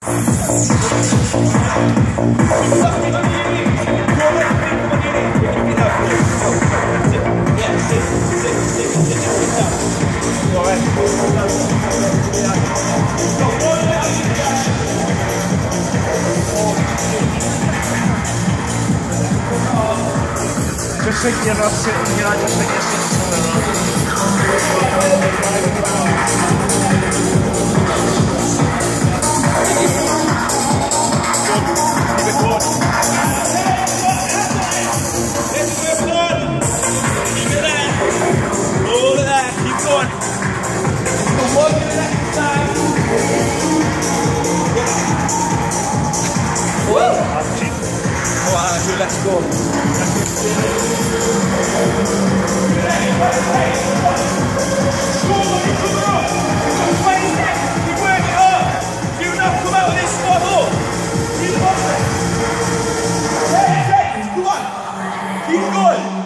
Just think you're not sitting here, I just think you're sitting somewhere else. Let's go. Keep going.